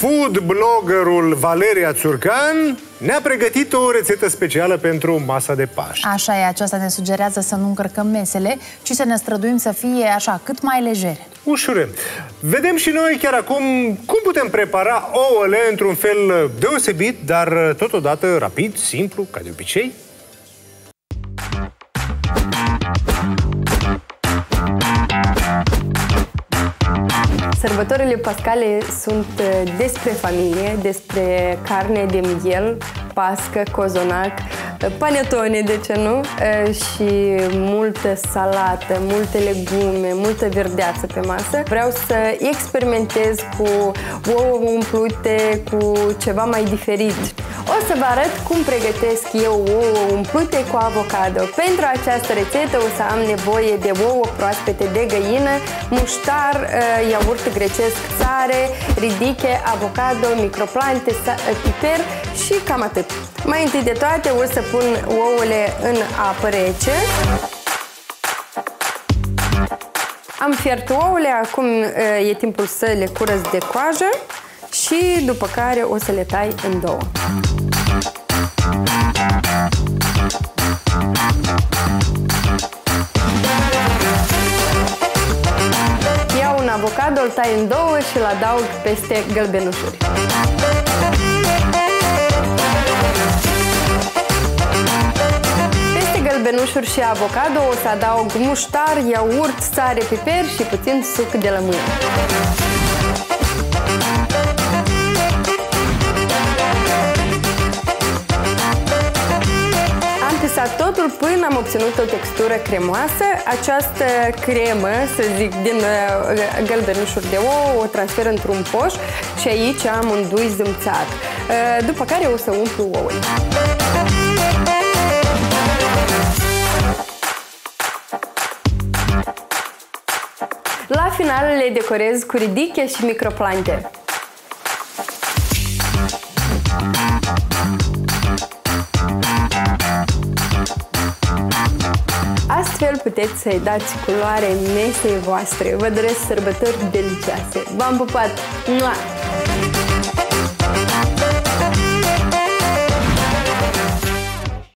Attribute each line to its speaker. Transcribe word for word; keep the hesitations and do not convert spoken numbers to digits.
Speaker 1: food bloggerul Valeria Țurcan ne-a pregătit o rețetă specială pentru masa de Paște.
Speaker 2: Așa e, aceasta ne sugerează să nu încărcăm mesele, ci să ne străduim să fie așa, cât mai legere.
Speaker 1: Ușure. Vedem și noi chiar acum cum putem prepara ouăle într-un fel deosebit, dar totodată rapid, simplu, ca de obicei.
Speaker 3: Sărbătorile pascale sunt despre familie, despre carne de miel, pască, cozonac, panetone, de ce nu? Și multă salată, multe legume, multă verdeață pe masă. Vreau să experimentez cu ouă umplute, cu ceva mai diferit. O să vă arăt cum pregătesc eu ouă umplute cu avocado. Pentru această rețetă o să am nevoie de ouă proaspete de găină, muștar, iaurt grecesc, sare, ridiche, avocado, microplante, piper și cam atât. Mai întâi de toate o să pun ouăle în apă rece. Am fiert ouăle, acum e timpul să le curăț de coajă și după care o să le tai în două. Iau un avocado, îl tai în două și îl adaug peste gălbenușuri. Peste gălbenușuri și avocado o să adaug muștar, iaurt, sare, piper și puțin suc de lămâie. Presat totul până am obținut o textură cremoasă. Această cremă, să zic, din uh, gălbenușuri de ouă, o transfer într-un poș și aici am un dui zâmțat. Uh, după care o să umplu ouăle. La final le decorez cu ridiche și microplante. Astfel puteți să-i dați culoare mesei voastre. Vă doresc sărbători delicioase. V-am pupat! Mua!